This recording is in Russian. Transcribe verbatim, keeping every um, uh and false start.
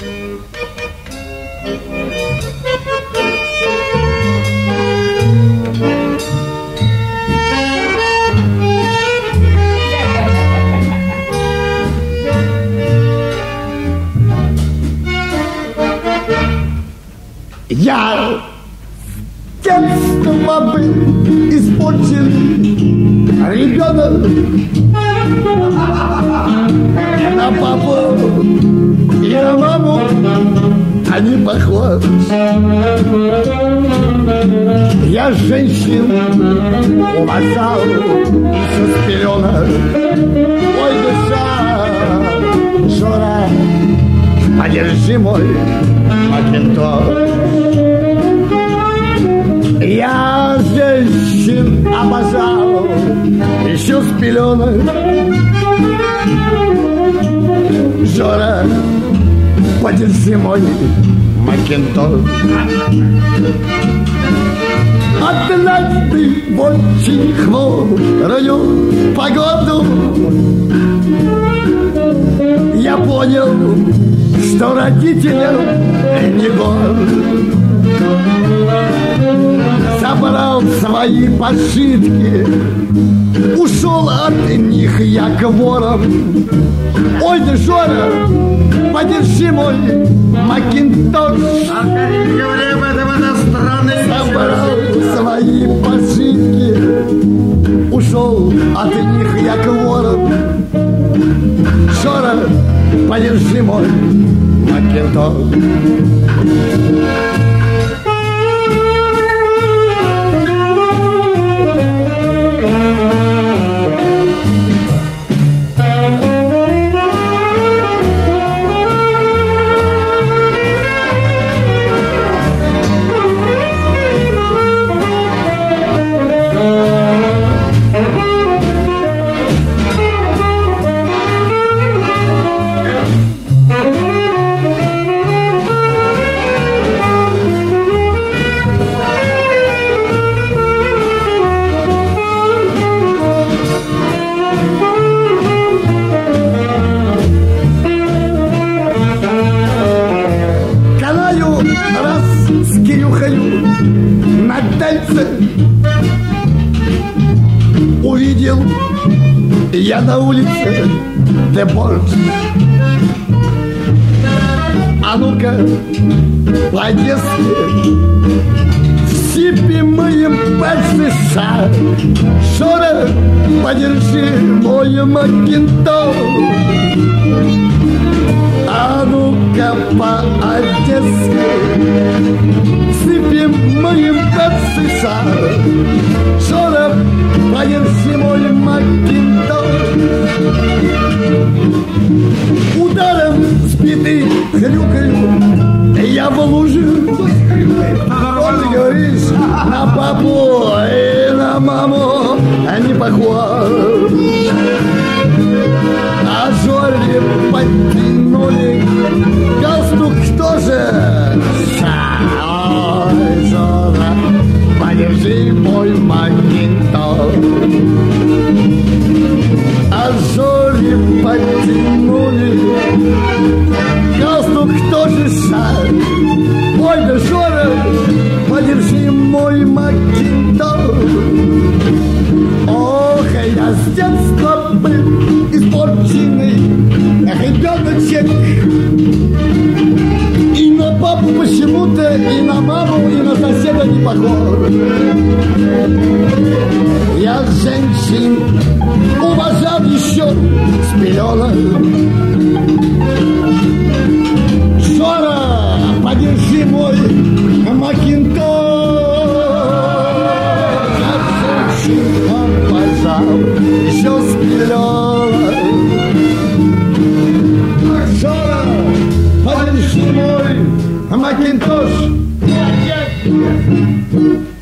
Я с детства был испорчен ребенок, и на папу, и на маму они похожи. Я женщин уважал еще с пеленок. Ой, душа, Жора, подержи мой макинтош. Я женщин обожал еще с пеленок. Жора, подержи мой макинтош. Однажды в очень хмурую погоду я понял, что родителям не год. Собрал свои пожитки, ушел от них я к ворам. Ой, да, Жора, подержи мой макинтош. Собрал свои пожитки, ушел от них я к ворам. Жора, подержи мой макинтош. Увидел я на улице дебош. А ну-ка, по-одесски, сипи моим пальцеша. Жора, подержи мой макинтош. А ну-ка, по-одесски, сипи моим пальцеша. Жора, подержи мой макинтош. Ударом сбитый хрюкаю я в луже. Вот ты говоришь, на папу и на маму не похож. А Жоре подтянули галстук тоже. Ой, Жора, подержи мой макинтош. А Жоре подтянули галстук тоже шар. Ой, да, Жора, подержи мой макинтош. Ох, я с детства был испорченный ребеночек. И на папу почему-то, и на маму, и на соседа не похож. Я женщин уважал еще с пеленок.